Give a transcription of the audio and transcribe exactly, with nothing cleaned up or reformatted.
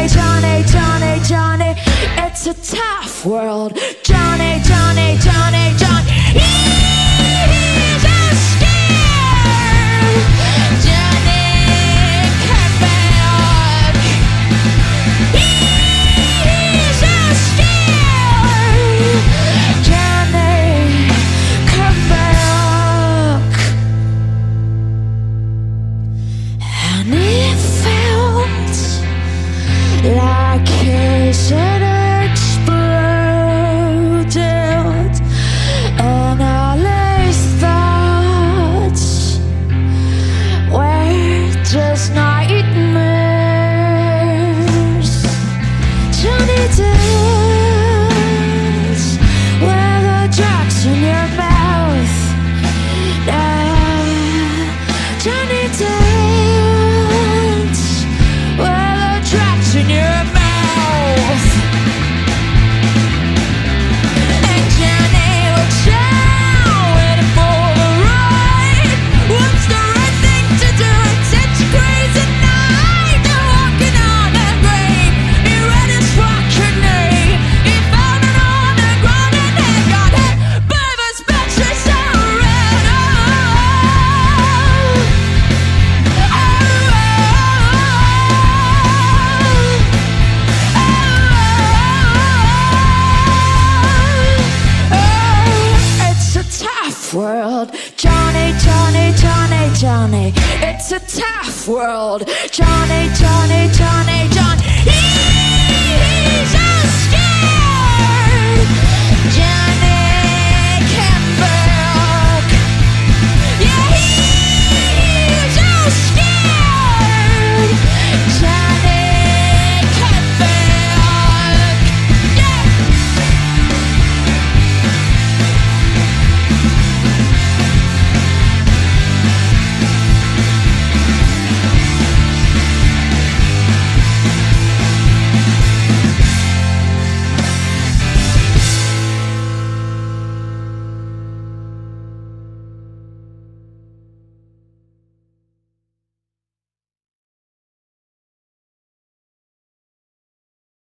Johnny, Johnny, Johnny, Johnny, it's a tough world. Johnny, Johnny, Johnny, Johnny, he's a scared. Johnny, come back. He's a scared. Johnny, come back. And it felt like his head exploded, and all his thoughts were just nightmares. Johnny dance with the drugs in your mouth. Yeah. Johnny dance with the drugs in your mouth. And Johnny looks down, waiting for the right. What's the right thing to do? It's such a crazy night. They're walking on a grave. He read his fucking name. He found it on the ground and he got hit by the specters around. Oh, oh, oh, oh, it's a tough world. Johnny, Johnny, Johnny, Johnny, it's a tough world. Johnny, Johnny, Johnny,